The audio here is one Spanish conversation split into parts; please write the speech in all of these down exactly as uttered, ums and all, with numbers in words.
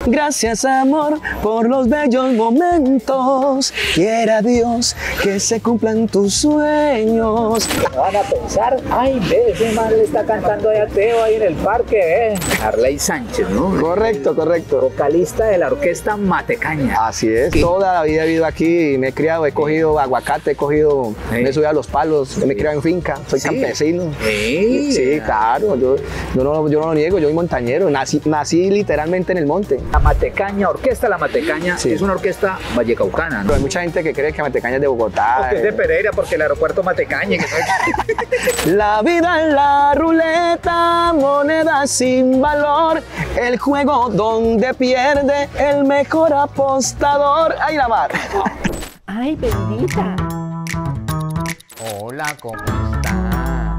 Gracias, amor, por los bellos momentos. Quiera Dios que se cumplan tus sueños. Van a pensar, ay, ve, ese man le está cantando ahí a Teo ahí en el parque, ve. Arley Sánchez, ¿no? Correcto, correcto. Vocalista de la orquesta Matecaña. Así es. ¿Qué? Toda la vida he vivido aquí, me he criado, he cogido aguacate, he cogido, Sí. me he subido a los palos, Sí. me he criado en finca, soy Sí. campesino. Sí, Sí, claro, yo, yo, no, yo no lo niego, yo soy montañero, nací, nací literalmente en el monte. La Matecaña, Orquesta La Matecaña, Sí. es una orquesta vallecaucana, ¿no? Pero hay mucha gente que cree que Matecaña es de Bogotá. Porque es de eh. Pereira, porque el aeropuerto Matecaña. Que no... La vida en la ruleta, moneda sin valor, el juego donde pierde el mejor apostador. ¡Ay, la mar! ¡Ay, bendita! Hola, ¿cómo está?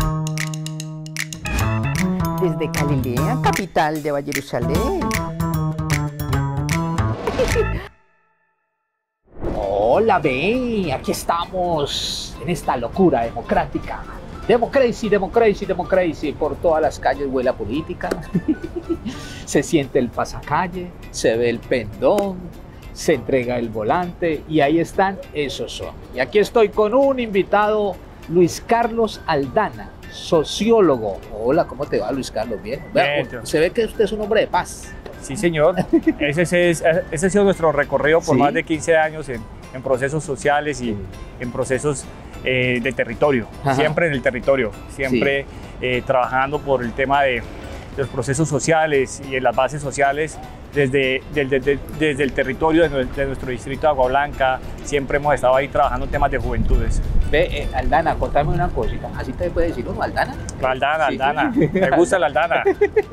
Desde Galilea, capital de Vallerusalén. Hola, ve, aquí estamos en esta locura democrática. Democracy, democracy, democracy. Por todas las calles huele a política. Se siente el pasacalle, se ve el pendón, se entrega el volante y ahí están, esos son. Y aquí estoy con un invitado, Luis Carlos Aldana, sociólogo. Hola, ¿cómo te va, Luis Carlos? Bien. Vea, Bien. se ve que usted es un hombre de paz. Sí, señor. Ese, es, ese ha sido nuestro recorrido por Sí. más de quince años en, en procesos sociales y en procesos eh, de territorio. Ajá. Siempre en el territorio, siempre eh, trabajando por el tema de los procesos sociales y en las bases sociales desde, desde, desde, desde el territorio de, nue- de nuestro distrito de Agua Blanca. Siempre hemos estado ahí trabajando temas de juventudes. Ve, eh, Aldana, contame una cosita. ¿Así te puede decir uno, Aldana? La Aldana, Sí. Aldana. Me gusta la Aldana.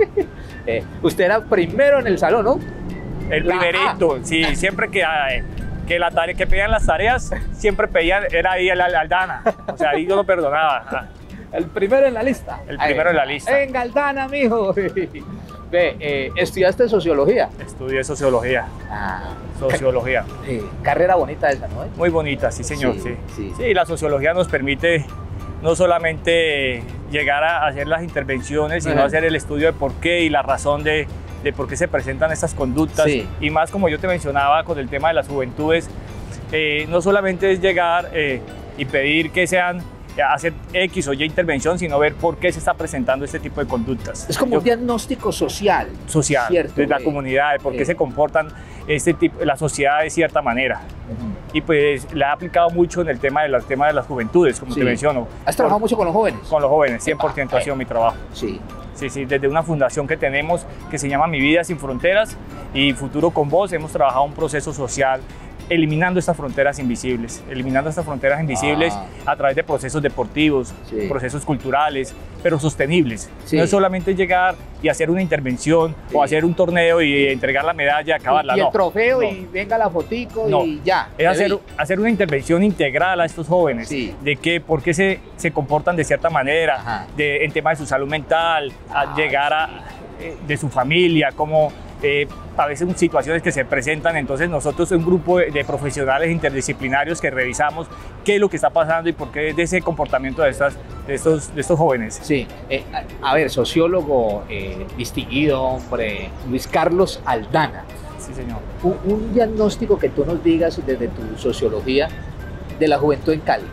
Eh, usted era primero en el salón, ¿no? El La primerito, sí, siempre que, eh, que, la tarea, que pedían las tareas, siempre pedían, era ahí el Aldana. O sea, ahí yo lo perdonaba. El primero en la lista. El primero en la lista. Venga, Aldana, mijo. Ve, eh, ¿estudiaste sociología? Estudié sociología, Ah, sociología. eh, carrera bonita esa, ¿no? Muy bonita, sí señor, Sí, sí. sí. Sí, la sociología nos permite no solamente llegar a hacer las intervenciones, sino Ajá. hacer el estudio de por qué y la razón de, de por qué se presentan estas conductas. Sí. Y más como yo te mencionaba con el tema de las juventudes, eh, no solamente es llegar eh, y pedir que sean hacer X o Y intervención, sino ver por qué se está presentando este tipo de conductas. Es como Yo- un diagnóstico social. social, ¿cierto? de la Eh, comunidad, de por qué eh. se comportan este tipo, la sociedad de cierta manera. Y pues la he aplicado mucho en el tema de, los, tema de las juventudes, como Sí. te menciono. ¿Has trabajado mucho con los jóvenes? Con los jóvenes, cien por ciento ha Eh. sido mi trabajo. Sí. Sí, sí, desde una fundación que tenemos que se llama Mi Vida Sin Fronteras y Futuro con Vos, hemos trabajado un proceso social eliminando estas fronteras invisibles, eliminando estas fronteras invisibles Ah. a través de procesos deportivos, Sí. procesos culturales, pero sostenibles. Sí. No es solamente llegar y hacer una intervención Sí. o hacer un torneo y entregar la medalla, acabarla, y el no. trofeo No. y venga la fotico No. y ya. Es me hacer, vi. hacer una intervención integral a estos jóvenes, Sí. de que, por qué se, se comportan de cierta manera, Ajá. de, en temas de su salud mental, a Ah, llegar a, eh, de su familia, como eh, a veces situaciones que se presentan. Entonces nosotros, un grupo de, de profesionales interdisciplinarios que revisamos qué es lo que está pasando y por qué de ese comportamiento de, estas, de, estos, de estos jóvenes. Sí, eh, a, a ver, sociólogo eh, distinguido, hombre, Luis Carlos Aldana. Sí, señor. Un, un diagnóstico que tú nos digas desde tu sociología de la juventud en Cali.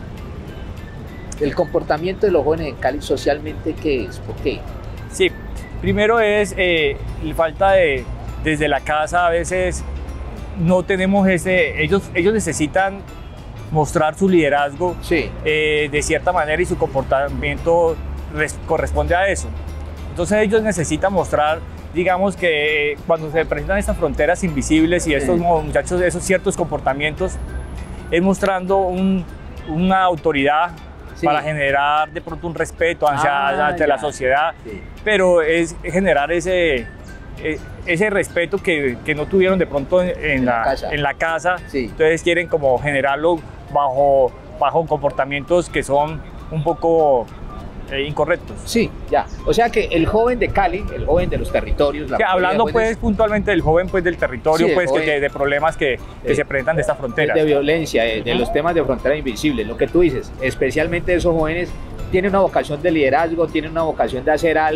El comportamiento de los jóvenes en Cali socialmente, ¿qué es? ¿Por qué? Sí, primero es eh, la falta de, desde la casa a veces no tenemos ese, ellos, ellos necesitan mostrar su liderazgo Sí. eh, de cierta manera y su comportamiento res- corresponde a eso. Entonces ellos necesitan mostrar, digamos que eh, cuando se presentan estas fronteras invisibles y estos Sí. muchachos, esos ciertos comportamientos, es mostrando un- una autoridad Sí. para generar de pronto un respeto hacia, Ah, ante la ya. sociedad, Sí. pero es generar ese, eh, ese respeto que, que no tuvieron de pronto en, en En la la, casa. en la casa. Sí. Entonces quieren como generarlo bajo, bajo comportamientos que son un poco eh, incorrectos. Sí, ya. O sea que el joven de Cali, el joven de los territorios, la Que hablando mayoría de pues jóvenes puntualmente del joven, pues del territorio, Sí, el pues que- joven. que de problemas que, que Sí. se presentan de estas fronteras. de violencia, de, de los temas de frontera invisible, lo que tú dices, especialmente esos jóvenes tienen una vocación de liderazgo, tienen una vocación de hacer algo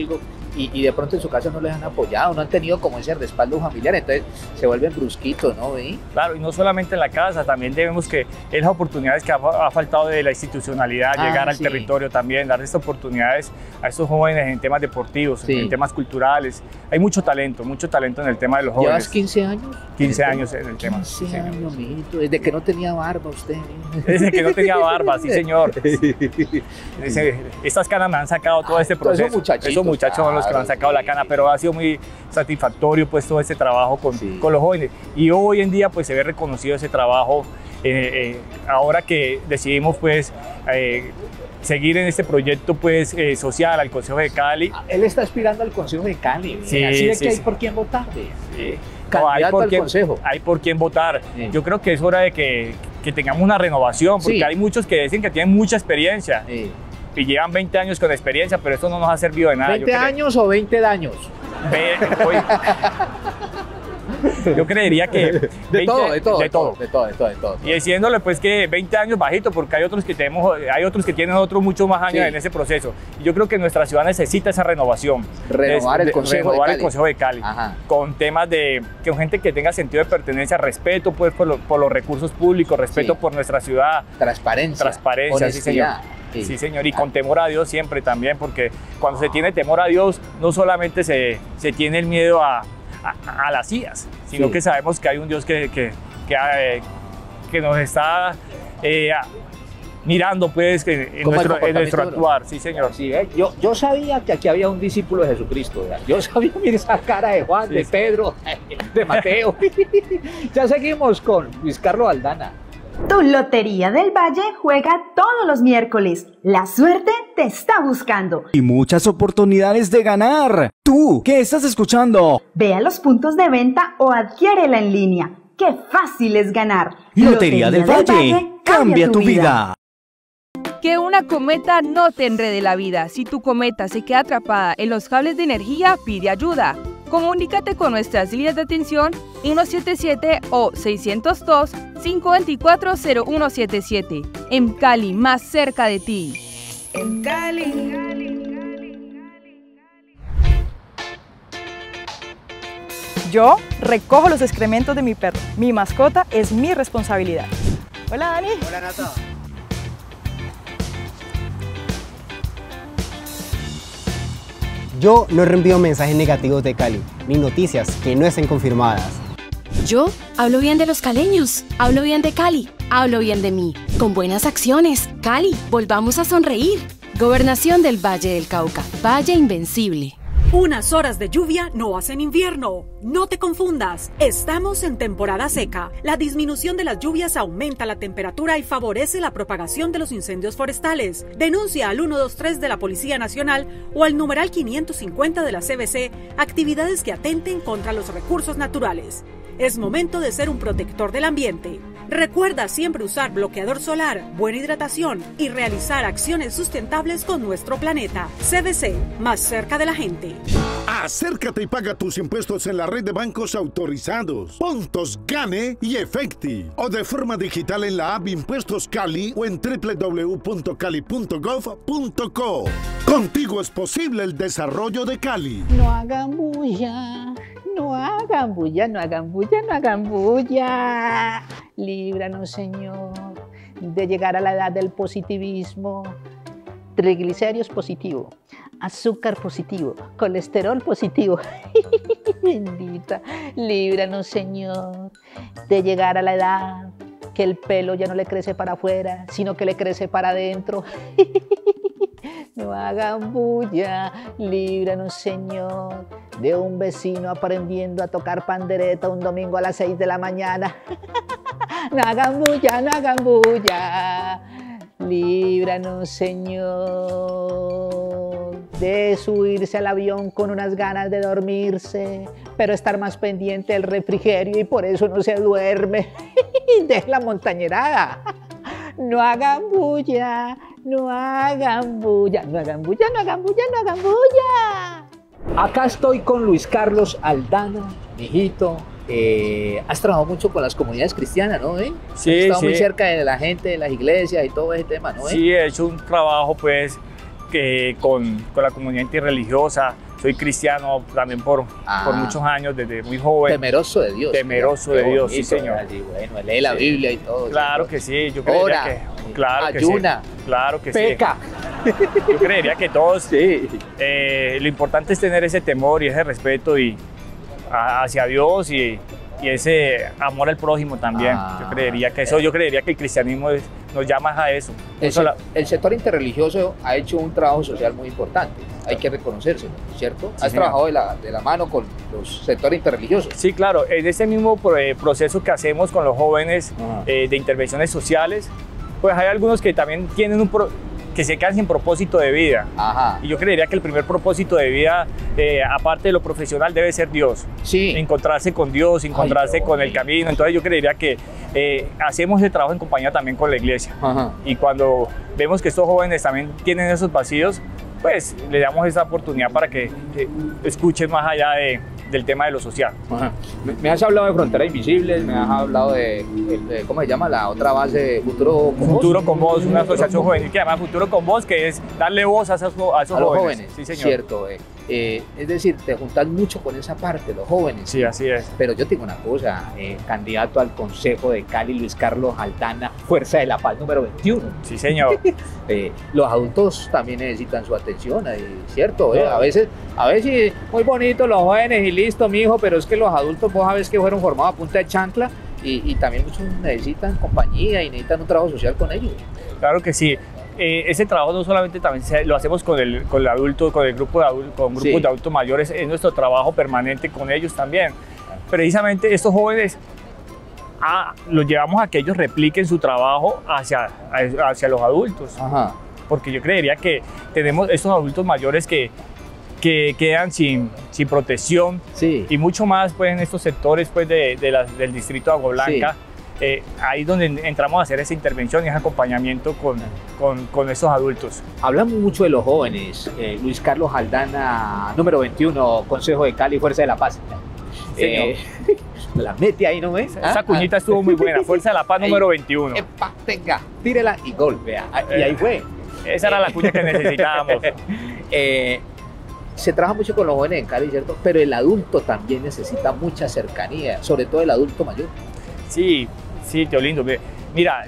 y, y de pronto en su casa no les han apoyado, no han tenido como ese respaldo familiar, entonces se vuelven brusquitos, ¿no? ¿Ve? Claro, y no solamente en la casa, también debemos que es las oportunidades que ha, ha faltado de la institucionalidad, Ah, llegar al sí. territorio también, dar estas oportunidades a estos jóvenes en temas deportivos, Sí. en temas culturales. Hay mucho talento, mucho talento en el tema de los jóvenes. ¿Llevas quince años? quince años en el tema. quince sí, señor. años, mijito, desde que no tenía barba usted. Desde que no tenía barba, sí señor. Ese- Estas canas me han sacado todo este Todos esos proceso. muchachitos, Esos muchachos son los que me han claro, sacado la sí. cana, pero ha sido muy satisfactorio pues todo este trabajo con, Sí. con los jóvenes. Y hoy en día pues se ve reconocido ese trabajo. eh, eh, ahora que decidimos pues eh, seguir en este proyecto pues eh, social al Consejo de Cali. Él está aspirando al Consejo de Cali, ¿ve? Sí, así de sí, que hay sí. por quién votar. ¿ve? Sí. Candidato hay por al quién, consejo. hay por quién votar. Sí. Yo creo que es hora de que, que tengamos una renovación, porque Sí. hay muchos que dicen que tienen mucha experiencia Sí. y llevan veinte años con experiencia, pero esto no nos ha servido de nada. Yo ¿veinte cre- años o veinte daños? Ve- hoy- yo creería que De veinte todo, de todo, de todo. de todo, de todo, de todo. Y diciéndole pues que veinte años bajito, porque hay otros que tenemos, hay otros que tienen otros muchos más años Sí. en ese proceso. Y yo creo que nuestra ciudad necesita esa renovación. Renovar Es- el de- Consejo de renovar el Cali. Consejo de Cali. Ajá. Con temas de que gente que tenga sentido de pertenencia, respeto pues por, lo- por los recursos públicos, respeto Sí. por nuestra ciudad, Transparencia. transparencia, sí señor. honestidad. Sí. Sí señor, y con temor a Dios siempre también, porque cuando se tiene temor a Dios, no solamente se, se tiene el miedo a, a, a las sillas, sino Sí. que sabemos que hay un Dios que, que, que, eh, que nos está eh, a- mirando pues que en, Como el nuestro, en nuestro comportamiento de uno. actuar, sí señor. Sí, ¿eh? yo, yo sabía que aquí había un discípulo de Jesucristo. ¿verdad? Yo sabía, mira esa cara de Juan, Sí, de sí. Pedro, de Mateo. Ya seguimos con Luis Carlos Aldana. Tu Lotería del Valle juega todos los miércoles. La suerte te está buscando. Y muchas oportunidades de ganar. Tú, ¿qué estás escuchando? Ve a los puntos de venta o adquiérela en línea. ¡Qué fácil es ganar! Lotería del Valle, cambia tu vida. Que una cometa no te enrede la vida. Si tu cometa se queda atrapada en los cables de energía, pide ayuda. Comunícate con nuestras líneas de atención uno siete siete o seiscientos dos, cinco dos cuatro, cero uno siete siete. En Cali, más cerca de ti. En Cali. Yo recojo los excrementos de mi perro. Mi mascota es mi responsabilidad. Hola, Dani. Hola, Nata. Yo no reenvío mensajes negativos de Cali, ni noticias que no estén confirmadas. Yo hablo bien de los caleños, hablo bien de Cali, hablo bien de mí. Con buenas acciones, Cali, volvamos a sonreír. Gobernación del Valle del Cauca, Valle Invencible. Unas horas de lluvia no hacen invierno. No te confundas. Estamos en temporada seca. La disminución de las lluvias aumenta la temperatura y favorece la propagación de los incendios forestales. Denuncia al uno dos tres de la Policía Nacional o al numeral quinientos cincuenta de la C B C actividades que atenten contra los recursos naturales. Es momento de ser un protector del ambiente. Recuerda siempre usar bloqueador solar, buena hidratación y realizar acciones sustentables con nuestro planeta. C B C, más cerca de la gente. Acércate y paga tus impuestos en la red de bancos autorizados, Puntos Gane y Efecti, o de forma digital en la app Impuestos Cali o en w w w punto cali punto gov punto co. Contigo es posible el desarrollo de Cali. No hagan bulla, no hagan bulla, no hagan bulla, no hagan bulla. Líbranos, Señor, de llegar a la edad del positivismo. Triglicéridos positivo, azúcar positivo, colesterol positivo. Bendita, líbranos, Señor, de llegar a la edad que el pelo ya no le crece para afuera, sino que le crece para adentro. No hagan bulla, líbranos, Señor, de un vecino aprendiendo a tocar pandereta un domingo a las seis de la mañana. No hagan bulla, no hagan bulla. Líbranos, Señor, de subirse al avión con unas ganas de dormirse, pero estar más pendiente del refrigerio y por eso no se duerme. De la montañerada. No hagan bulla, no hagan bulla, no hagan bulla, no hagan bulla, no hagan bulla. Acá estoy con Luis Carlos Aldana, mijito. Eh, has trabajado mucho con las comunidades cristianas, ¿no? ¿Eh? Sí, has estado sí. muy cerca de la gente, de las iglesias y todo ese tema, ¿no? ¿Eh? Sí, he hecho un trabajo pues que con, con la comunidad interreligiosa, soy cristiano también por, Ah. por muchos años, desde muy joven. Temeroso de Dios. Temeroso Qué de Dios, sí bonito, señor. así, bueno, lee la Sí. Biblia y todo. Claro que sí, yo creería Ora, que, claro que ayuna, sí, claro que peca. sí. Yo creería que todos, Sí. eh, lo importante es tener ese temor y ese respeto y, a- hacia Dios y, y ese amor al prójimo también. Ah. Yo creería que eso, yo creería que el cristianismo es- nos llama a eso. No El, sola- el sector interreligioso ha hecho un trabajo social muy importante, hay que reconocérselo, ¿cierto? Sí, Has señor. trabajado de la, de la mano con los sectores interreligiosos. Sí, claro, en ese mismo pro- eh, proceso que hacemos con los jóvenes Ajá. eh, de intervenciones sociales, pues hay algunos que también tienen un pro- que se quedan sin propósito de vida. Ajá. Y yo creería que el primer propósito de vida, eh, aparte de lo profesional, debe ser Dios. Sí. Encontrarse con Dios, encontrarse qué con el bonito. camino. Entonces yo creería que eh, hacemos ese trabajo en compañía también con la iglesia. Ajá. Y cuando vemos que estos jóvenes también tienen esos vacíos, pues le damos esa oportunidad para que eh, escuchen más allá de, del tema de lo social. Ajá. Me, me has hablado de Fronteras Invisibles, me has hablado de, de- ¿cómo se llama? La otra base, Futuro con Vos. Futuro con Vos, una Futuro asociación con Vos. juvenil que llama Futuro con Vos, que es darle voz a esos, a esos A los jóvenes. jóvenes, Sí, señor. cierto. eh. Eh, es decir, te juntas mucho con esa parte, los jóvenes. Sí, así es. Pero yo tengo una cosa, eh, candidato al Consejo de Cali, Luis Carlos Aldana, Fuerza de la Paz número veintiuno. Sí, señor. Eh, los adultos también necesitan su atención, eh, ¿cierto? Eh, a veces, a veces muy bonito los jóvenes y listo, mijo, pero es que los adultos vos sabés que fueron formados a punta de chancla y, y también muchos necesitan compañía y necesitan un trabajo social con ellos. Claro que sí. Eh, ese trabajo no solamente también se- lo hacemos con el, con el adulto, con el grupo de adultos, con grupos Sí. de adultos mayores, es nuestro trabajo permanente con ellos también. Precisamente estos jóvenes ah, los llevamos a que ellos repliquen su trabajo hacia, hacia los adultos. Ajá. Porque yo creería que tenemos estos adultos mayores que, que quedan sin, sin protección Sí. y mucho más pues, en estos sectores pues, de, de las- del distrito de Agua Blanca. Eh, ahí es donde entramos a hacer esa intervención y ese acompañamiento con, con, con estos adultos. Hablamos mucho de los jóvenes. eh, Luis Carlos Aldana, número veintiuno, Consejo de Cali, Fuerza de la Paz. Eh, la mete ahí, ¿no ves? Esa cuñita estuvo muy buena. Fuerza de la Paz número veintiuno. Epa, venga, tírela y gol, vea. Y ahí fue. Esa era la cuña que necesitábamos. Eh, se trabaja mucho con los jóvenes en Cali, ¿cierto? Pero el adulto también necesita mucha cercanía, sobre todo el adulto mayor. Sí, sí, Teolindo. Mira,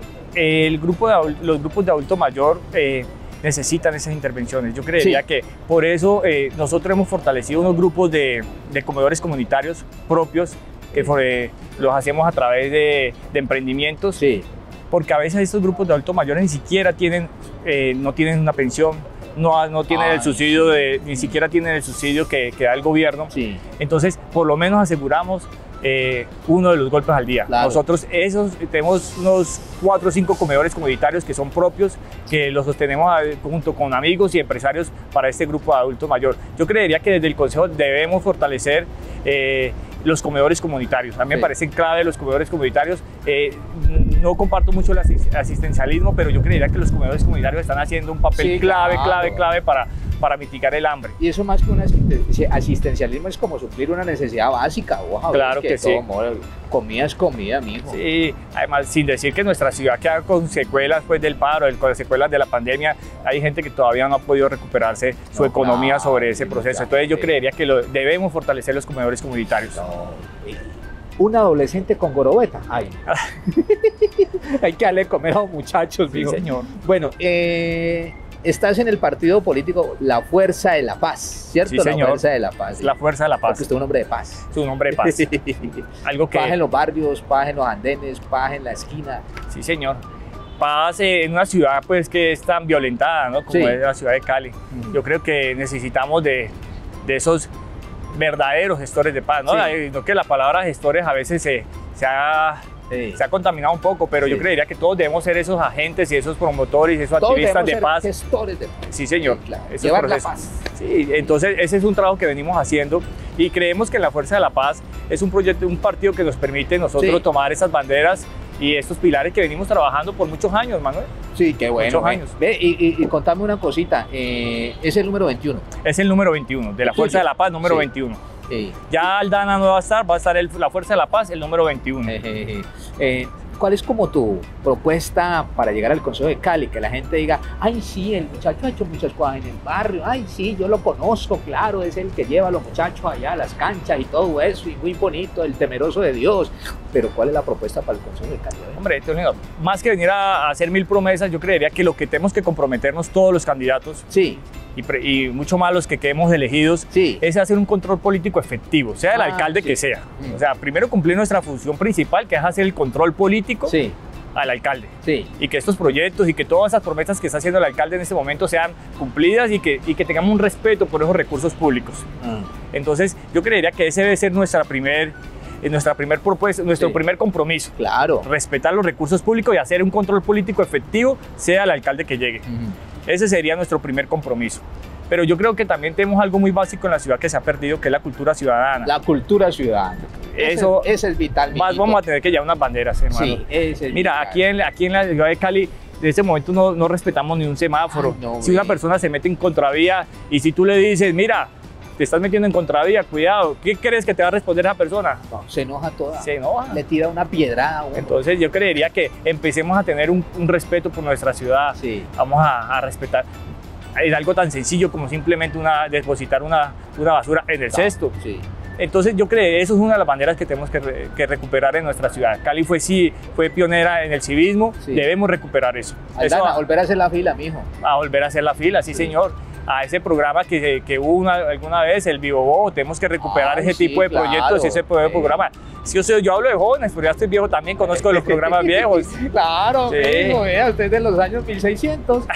el grupo de adul- los grupos de adulto mayor eh, necesitan esas intervenciones. Yo creería Sí. que por eso eh, nosotros hemos fortalecido unos grupos de, de comedores comunitarios propios que fue- los hacemos a través de, de emprendimientos. Sí. Porque a veces estos grupos de adultos mayores ni siquiera tienen, eh, no tienen una pensión, no, ha- no tienen Ay, el subsidio, de, ni siquiera tienen el subsidio que, que da el gobierno. Sí. Entonces, por lo menos aseguramos eh, uno de los golpes al día. Claro. Nosotros esos, tenemos unos cuatro o cinco comedores comunitarios que son propios, que los sostenemos a- junto con amigos y empresarios para este grupo de adultos mayor. Yo creería que desde el Consejo debemos fortalecer eh, los comedores comunitarios. A mí me Sí. parecen clave los comedores comunitarios. Eh, no comparto mucho el asis- asistencialismo, pero yo creería que los comedores comunitarios están haciendo un papel Sí, clave, claro. clave, clave para, para mitigar el hambre. Y eso más que un asisten- asistencialismo es como suplir una necesidad básica. Vos sabés Claro que de sí. todo modo, comida es comida, mijo. Sí, además, sin decir que nuestra ciudad queda con secuelas pues, del paro, el- con secuelas de la pandemia, hay gente que todavía no ha podido recuperarse su No, economía claro, sobre ese sí, proceso. claro, Entonces yo sí. creería que lo, debemos fortalecer los comedores comunitarios. Un adolescente con gorobeta. Ay. Hay que darle de comer a los muchachos, Sí, mijo. señor. Bueno, eh, estás en el partido político La Fuerza de la Paz, ¿cierto? Sí, señor. La Fuerza de la Paz. Es la fuerza de la Porque paz. usted es un hombre de paz. Es un hombre de paz. Algo que... Paz en los barrios, paz en los andenes, paz en la esquina. Sí, señor. Paz eh, en una ciudad pues, que es tan violentada, ¿no? Como Sí. es la ciudad de Cali. Yo creo que necesitamos de, de esos verdaderos gestores de paz, ¿no? Sí. Eh, no que la palabra gestores a veces se, se, ha, Sí. se ha contaminado un poco, pero yo Sí. creería que todos debemos ser esos agentes y esos promotores y esos Todos activistas debemos de ser paz. gestores de paz. Sí, señor. Sí, claro. Esos Llevar la procesos. paz. Sí, entonces ese es un trabajo que venimos haciendo y creemos que la Fuerza de la Paz es un proyecto, un partido que nos permite nosotros Sí. tomar esas banderas y estos pilares que venimos trabajando por muchos años, Manuel. Sí, qué bueno. Muchos ve. años. Ve, y, y- y contame una cosita. eh, es el número veintiuno. Es el número veintiuno, de la ¿El Fuerza tuyo? de la Paz, número Sí. veintiuno. Sí. Ya Aldana no va a estar, va a estar el- la Fuerza de la Paz, el número veintiuno. Eh, eh, eh, ¿Cuál es como tu propuesta para llegar al Consejo de Cali? Que la gente diga, ay sí, el muchacho ha hecho muchas cosas en el barrio, ay sí, yo lo conozco, claro, es el que lleva a los muchachos allá a las canchas y todo eso, y muy bonito, el temeroso de Dios. Pero ¿cuál es la propuesta para el Consejo de Cali? Hombre, más que venir a hacer mil promesas, yo creería que lo que tenemos que comprometernos todos los candidatos, sí, y, pre, y mucho más los que quedemos elegidos, sí, es hacer un control político efectivo, sea el ah, alcalde sí. que sea. Mm. O sea, primero cumplir nuestra función principal, que es hacer el control político sí. al alcalde. Sí. Y que estos proyectos y que todas esas promesas que está haciendo el alcalde en este momento sean cumplidas y que, y que tengamos un respeto por esos recursos públicos. Mm. Entonces, yo creería que ese debe ser nuestra primer... nuestra primer propuesta, nuestro sí. primer compromiso. Claro. Respetar los recursos públicos y hacer un control político efectivo, sea el alcalde que llegue. Uh-huh. Ese sería nuestro primer compromiso. Pero yo creo que también tenemos algo muy básico en la ciudad que se ha perdido, que es la cultura ciudadana. La cultura ciudadana. Eso ese, ese es vital. Más mijito. vamos a tener que llevar unas banderas, hermano. Sí, ese es Mira, vital. aquí en, aquí en la ciudad de Cali, en este momento no, no respetamos ni un semáforo. Ay, no, si una persona se mete en contravía y si tú le dices, mira, te estás metiendo en contravía, cuidado, ¿qué crees que te va a responder esa persona? No, se enoja toda. Se enoja. Le tira una piedrada. Bueno. Entonces yo creería que empecemos a tener un, un respeto por nuestra ciudad. Sí. Vamos a, a respetar. Es algo tan sencillo como simplemente una, depositar una, una basura en el claro, cesto. Sí. Entonces yo creo que eso es una de las banderas que tenemos que, re, que recuperar en nuestra ciudad. Cali fue, sí, fue pionera en el civismo, sí. Debemos recuperar eso. Aldana, eso a volver a hacer la fila, mijo. A volver a hacer la fila, sí, sí. señor. A ese programa que, que hubo una, alguna vez, el Vivo Bo, tenemos que recuperar Ay, ese sí, tipo de claro, proyectos y ese sí. programa. Sí, yo, sé, yo hablo de jóvenes, pero ya estoy viejo también, conozco los programas viejos. Claro, sí. Mijo, vea, usted es de los años mil seiscientos.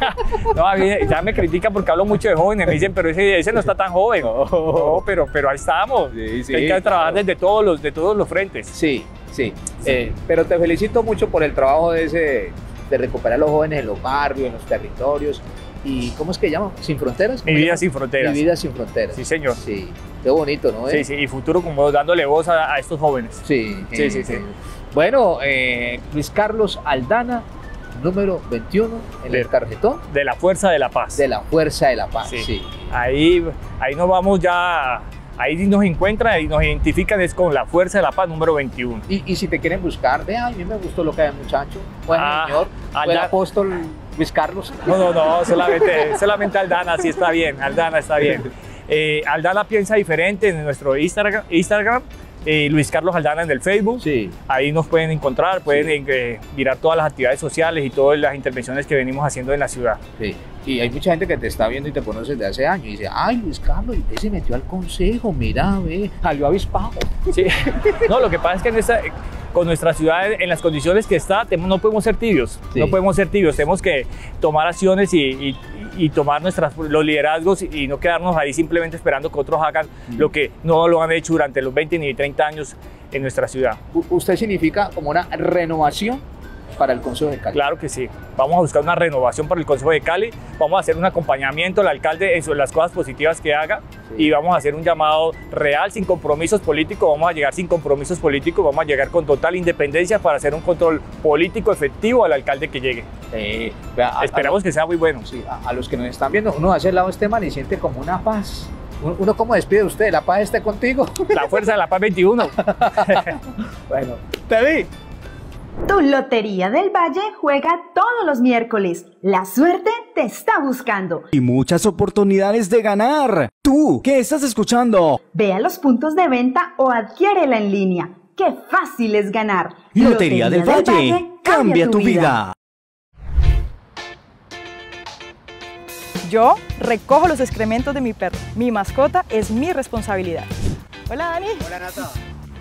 No, a mí ya me critican porque hablo mucho de jóvenes, me dicen, pero ese, ese no está tan joven. No, no pero, pero ahí estamos. Sí, sí, Hay que trabajar claro. desde todos los, de todos los frentes. Sí, sí. sí. Eh, pero te felicito mucho por el trabajo de, ese, de recuperar a los jóvenes en los barrios, en los territorios. ¿Y cómo es que llama? ¿Sin fronteras? Mi vida sin fronteras. Mi vida sin fronteras. Sí, señor. Sí, qué bonito, ¿no? Sí, sí, y futuro como dándole voz a, a estos jóvenes. Sí, sí, eh, sí, sí. Bueno, eh, Luis Carlos Aldana, número veintiuno en de, el tarjetón. De la Fuerza de la Paz. De la Fuerza de la Paz, sí. sí. Ahí, ahí nos vamos ya... Ahí nos encuentran y nos identifican es con la Fuerza de la Paz número veintiuno. Y, y si te quieren buscar, vea, a mí me gustó lo que hay, muchacho. Bueno, ah, señor, fue el apóstol Luis Carlos. No, no, no, solamente, solamente Aldana, sí está bien, Aldana está bien. Eh, Aldana piensa diferente en nuestro Instagram, Instagram eh, Luis Carlos Aldana en el Facebook. Sí. Ahí nos pueden encontrar, pueden sí. eh, mirar todas las actividades sociales y todas las intervenciones que venimos haciendo en la ciudad. Sí. Y hay mucha gente que te está viendo y te conoce desde hace años y dice, ay, Luis Carlos, y usted se metió al consejo, mira, ve, salió avispado. Sí. No, lo que pasa es que en esta, con nuestra ciudad, en las condiciones que está, no podemos ser tibios, sí. no podemos ser tibios, tenemos que tomar acciones y, y, y tomar nuestras, los liderazgos y no quedarnos ahí simplemente esperando que otros hagan mm. lo que no lo han hecho durante los veinte ni treinta años en nuestra ciudad. ¿Usted significa como una renovación para el Consejo de Cali? Claro que sí. Vamos a buscar una renovación para el Consejo de Cali, vamos a hacer un acompañamiento al alcalde en las cosas positivas que haga sí. y vamos a hacer un llamado real, sin compromisos políticos, vamos a llegar sin compromisos políticos, vamos a llegar con total independencia para hacer un control político efectivo al alcalde que llegue. Eh, a, Esperamos a, que sea muy bueno. Sí, a, a los que nos están viendo, uno hace el lado de este man y siente como una paz. Uno, ¿cómo despide usted? ¿La paz esté contigo? La Fuerza de la Paz veintiuno. Bueno, te vi. Tu Lotería del Valle juega todos los miércoles. La suerte te está buscando. Y muchas oportunidades de ganar. Tú, ¿qué estás escuchando? Ve a los puntos de venta o adquiérela en línea. ¡Qué fácil es ganar! Lotería, Lotería del, del Valle, Valle cambia tu vida. vida. Yo recojo los excrementos de mi perro. Mi mascota es mi responsabilidad. Hola, Dani. Hola, Nata.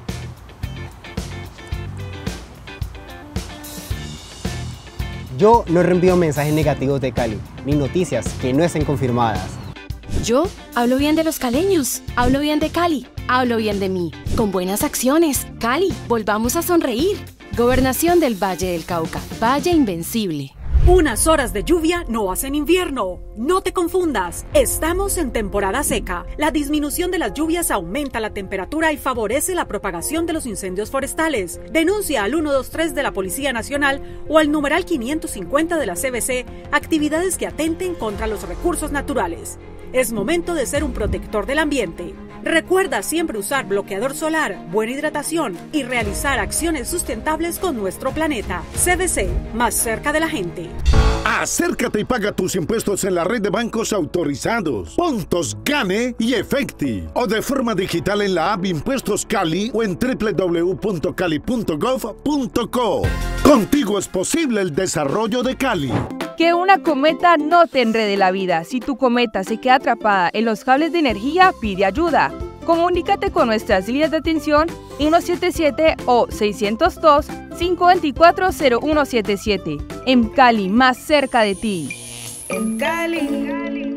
Yo no reenvío mensajes negativos de Cali, ni noticias que no estén confirmadas. Yo hablo bien de los caleños, hablo bien de Cali, hablo bien de mí. Con buenas acciones, Cali, volvamos a sonreír. Gobernación del Valle del Cauca, Valle Invencible. Unas horas de lluvia no hacen invierno. No te confundas, estamos en temporada seca. La disminución de las lluvias aumenta la temperatura y favorece la propagación de los incendios forestales. Denuncia al ciento veintitrés de la Policía Nacional o al numeral quinientos cincuenta de la C B C actividades que atenten contra los recursos naturales. Es momento de ser un protector del ambiente. Recuerda siempre usar bloqueador solar, buena hidratación y realizar acciones sustentables con nuestro planeta. C B C, más cerca de la gente. Acércate y paga tus impuestos en la red de bancos autorizados, Puntos Gane y Efecti, o de forma digital en la app Impuestos Cali o en w w w punto cali punto gov punto co. Contigo es posible el desarrollo de Cali. Que una cometa no te enrede la vida. Si tu cometa se queda atrapada en los cables de energía, pide ayuda. Comunícate con nuestras líneas de atención uno siete siete o seiscientos dos, cinco dos cuatro, cero uno siete siete. En Cali, más cerca de ti. En Cali.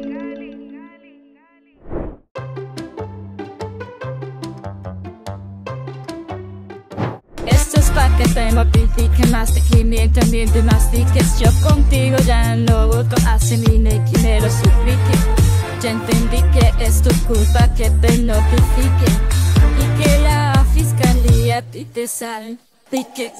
Esto es pa' que te mortifique, mastique, mientras mientras mastiques. Yo contigo ya no voto, asimile que me lo suplique. Ya entendí que es tu culpa que te notifique y que la fiscalía a ti te salpique.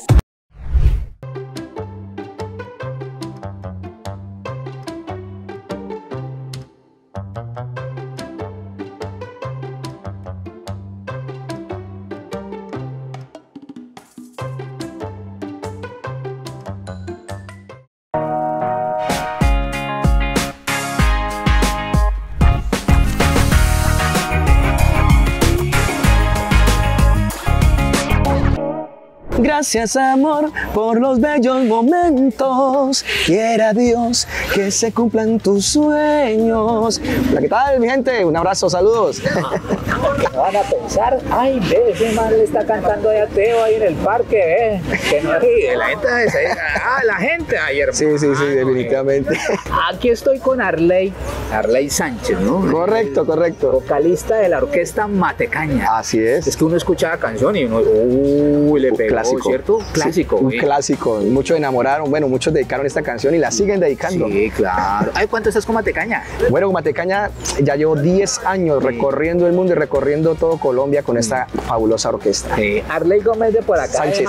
Gracias, amor, por los bellos momentos. Quiera Dios que se cumplan tus sueños. Hola, ¿qué tal, mi gente? Un abrazo, saludos. Me van a pensar, ay, ve, ese man le está cantando ahí a Teo ahí en el parque, ve. Que no ríe, la gente se ah, la gente ay, hermano. Sí, sí, sí, definitivamente. Aquí estoy con Arley, Arley Sánchez, ¿no? Correcto, correcto. Vocalista de la orquesta Matecaña. Así es. Es que uno escucha la canción y uno, uy, le pegó, clásico, ¿cierto? Clásico. Sí, un ¿eh? clásico. Muchos enamoraron, bueno, muchos dedicaron esta canción y la siguen dedicando. Sí, claro. Ay, ¿cuánto estás con Matecaña? Bueno, con Matecaña ya llevo diez años sí. recorriendo el mundo y recorriendo todo Colombia con esta fabulosa orquesta. Sí. Arley Gómez de por acá. Sánchez.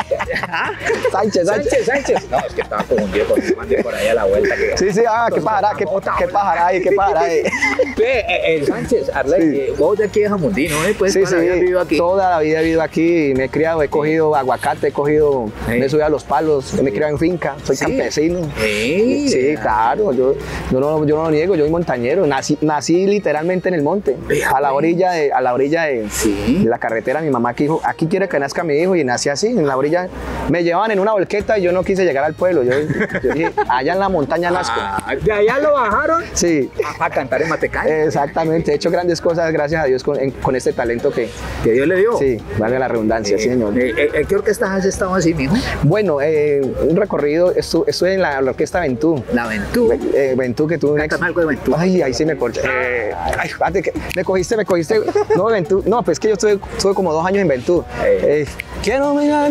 De... Sánchez, Sánchez, Sánchez. No, es que estaba confundido con un man de por ahí a la vuelta. Que... Sí, sí, ah, qué pajará, qué, qué pajará ahí, qué pajará ahí. Ve, eh, eh, Sánchez, Arley, sí. eh, vos de aquí de Jamundino, ¿eh? Pues sí, toda sí, la vida he vivido aquí. Toda la vida he vivido aquí, me he criado, he cogido sí. aguacate, he cogido, sí. me he subido a los palos, sí. me he criado en finca, soy sí. campesino. Sí, sí claro, yo, yo, no, yo no lo niego, yo soy montañero, nací, nací literalmente en el monte, a la orilla de, a la orilla de, sí. de la carretera. Mi mamá que dijo, aquí quiere que nazca mi hijo, y nací así, en la orilla. Me llevaban en una volqueta y yo no quise llegar al pueblo, yo, yo dije, allá en la montaña nazco. Ah, ¿de allá lo bajaron? Sí. A, a cantar en Matecaña. Exactamente, he hecho grandes cosas, gracias a Dios, con, en, con este talento que, que Dios le dio. Sí, valga la redundancia, eh, sí, señor. Eh, eh, ¿Qué orquesta has estado así, mijo? Bueno, eh, un recorrido, estuve, estuve en la, la orquesta Ventú. La Ventú. Eh, Ventú, que tuve un ex... algo de Ventú. Ay, ahí sí me corché. Eh, ay, espérate, que me cogiste, me cogiste. No, Ventú, no, pues es que yo estuve, estuve como dos años en Ventú. Eh. Eh, quiero mirar,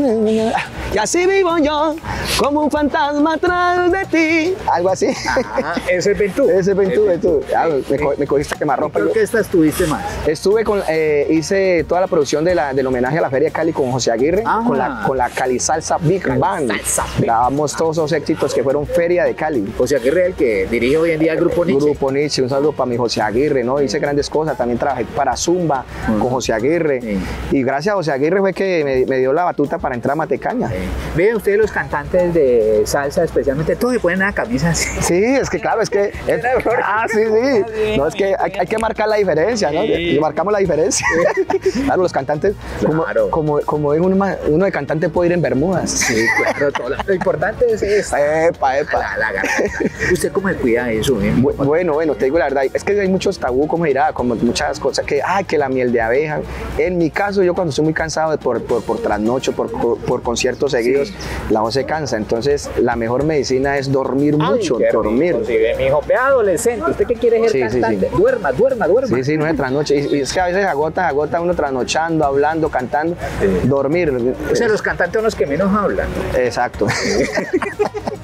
y así vivo yo, como un fantasma atrás de ti. Algo así. Ah, ese es Ventú. Ese es Ventú, Ventú. Ah, me, co me cogiste quemarropa. ¿Qué orquesta estuviste más? Estuve con, eh, hice toda la producción de la, del homenaje a la Feria de Cali con José Aguirre, ah. con, la, con la Cali Salsa Big Cali Band. Salsa Big. Grabamos todos esos éxitos que fueron Feria de Cali. José Aguirre, el que dirige hoy en día el Grupo Nietzsche. Grupo Nietzsche, un saludo para mi José Aguirre, ¿no? Hice grandes cosas, también trabajé para Zumba uh-huh. con José Aguirre. Sí. Y gracias a José Aguirre fue que me, me dio la batuta para entrar a Matecaña. Sí. Vean ustedes los cantantes de salsa, especialmente, todos se ponen una camisa así. Sí, es que claro, es que... Es, ah, sí, sí. No, es que hay, hay que marcar la diferencia, ¿no? Sí. Y marcamos la diferencia. Claro, los cantantes, como, claro. como, como dijo uno, uno de cantante puede ir en bermudas. Sí, claro, todo lo, lo importante es eso. Epa, epa. La, la ¿Usted cómo se cuida de eso? ¿eh? Bueno, bueno, te digo la verdad, es que hay muchos tabú, como dirá, como muchas cosas, que, ay, que la miel de abeja. En mi caso, yo cuando estoy muy cansado de por, por, por trasnocho, por, por, por conciertos seguidos, sí. la voz se cansa. Entonces, la mejor medicina es dormir ay, mucho, dormir. Sí, mi hijo, ve adolescente, ¿usted qué quiere ser sí, cantante? Sí, sí. Duerma, duerma, duerma. Sí, sí, no es trasnoche. Y, y es que a veces agota, agota uno trasnochando, hablando, cantando, sí. dormir. O sea, los cantantes son los que menos hablan. Exacto.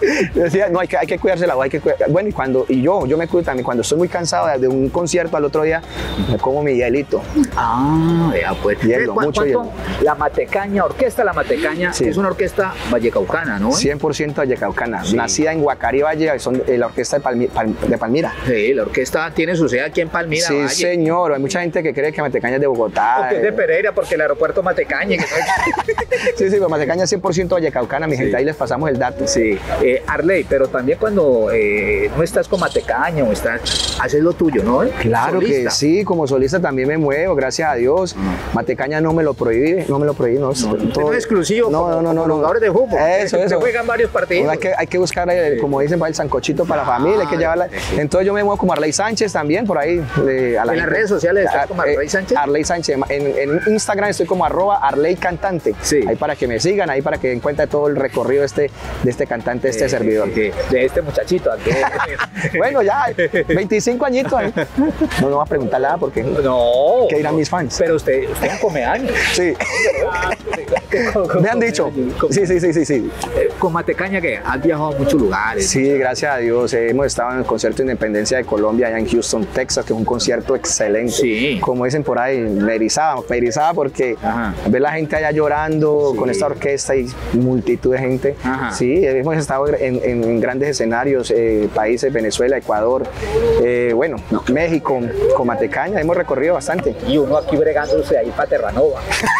Decía, no, hay que, hay que cuidarse la voz, hay que cuidar. Bueno, y cuando, y yo, yo me cuido también, cuando estoy muy cansado de, de un concierto al otro día, me como mi hielito. Ah, vea, pues. Hielo, ¿Cu mucho hielo. La Matecaña, Orquesta La Matecaña, sí. Es una orquesta vallecaucana, ¿no? cien por ciento vallecaucana, sí. Nacida en Guacarí, Valle, son eh, la orquesta de, Palmi Pal de Palmira. Sí, la orquesta tiene su sede aquí en Palmira, sí, Valle. Señor, hay mucha gente que cree que Matecaña es de Bogotá. O que es de Pereira, porque el aeropuerto Matecaña. Que no sí, sí, pues Matecaña es cien por ciento vallecaucana, mi sí. gente, ahí les pasamos el dato. Sí, eh, Arley, pero también cuando eh, no estás con Matecaña o estás, haces lo tuyo, ¿no? Claro solista. Que sí, como solista también me muevo, gracias a Dios. Mm. Matecaña no me lo prohíbe, no me lo prohíbe, no. No, todo, no es exclusivo, no, como, no, no, no, los jugadores de fútbol. Eso, se eso. juegan varios partidos. Hay que, hay que buscar, el, como dicen, el sancochito para la familia, hay que llevarla. Entonces yo me muevo como Arley Sánchez también, por ahí. Eh, a la ¿En gente. Las redes sociales estás como Arley Sánchez? Arley Sánchez, en, en Instagram estoy como arroba Arley Cantante. Sí. Ahí para que me sigan, ahí para que encuentren todo el recorrido de este, de este cantante, de este eh, servidor. De, de este muchachito. Bueno, ya, veinticinco añitos. ¿eh? No, no va a preguntar nada porque no, ¿qué dirán mis fans? Pero usted, usted no come años. Sí. Me han dicho. Sí, sí, sí, sí, sí. Con Matecaña, ¿qué? Has viajado a muchos lugares. Sí, muchas... gracias a Dios. Hemos estado en el concierto de Independencia de Colombia, allá en Houston, Texas, que es un concierto excelente. Sí. Como dicen por ahí, me erizaba, me erizaba porque Ajá. ver la gente allá llorando sí. con esta orquesta y multitud de gente. Ajá. Sí, hemos estado en, en, en grandes escenarios, eh, países, Venezuela, Ecuador, eh, bueno, México, con Matecaña, hemos recorrido bastante. Y uno aquí bregándose ahí para Terranova.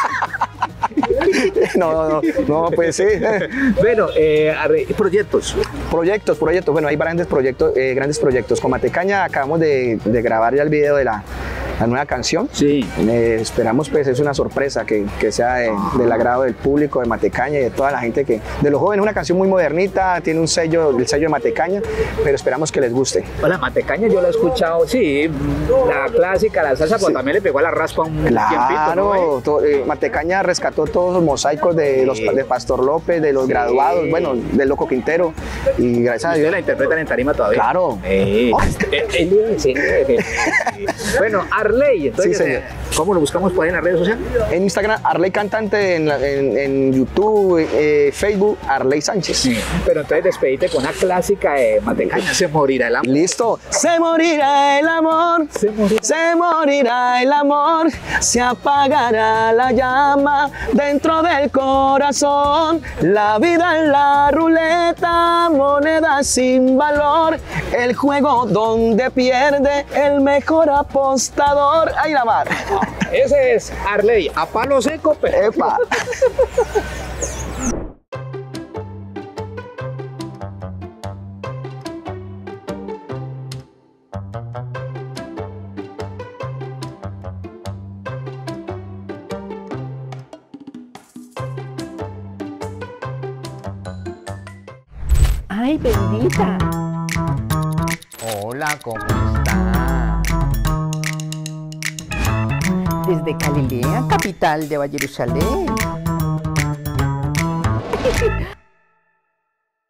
No, no, no, no, pues sí. Bueno, eh, proyectos. Proyectos, proyectos. Bueno, hay grandes proyectos, eh, grandes proyectos. Con Matecaña acabamos de, de grabar ya el video de la, la nueva canción. Sí. Eh, esperamos, pues, es una sorpresa que, que sea de, ah. del agrado del público de Matecaña y de toda la gente que, de los jóvenes, una canción muy modernita, tiene un sello, el sello de Matecaña, pero esperamos que les guste. La Matecaña yo la he escuchado, sí, la clásica, la salsa, sí. Pero también le pegó a la raspa un claro, tiempito, ¿no? Todo, eh, Matecaña rescató todos los mosaicos de, los, de Pastor López, de los sí. graduados, bueno, del Loco Quintero, y gracias a Dios. ¿Ustedes la interpretan en tarima todavía? Claro. Eh, eh, bueno, Arley, entonces, sí, ¿cómo lo buscamos por ahí en las redes sociales? En Instagram, Arley Cantante, en, en, en YouTube, eh, Facebook, Arley Sánchez. Sí. Pero entonces despedite con una clásica de Matecaña, Se morirá el amor. Listo. Se morirá el amor, se morirá, se morirá el amor, se apagará la llama dentro del corazón. La vida en la ruleta, moneda sin valor, el juego donde pierde el mejor apostador. Ahí la mar. Ese es Arley, a palo seco, pero... Epa. ¡Ay, bendita! Hola, ¿cómo está? Desde Galilea, capital de Jerusalén.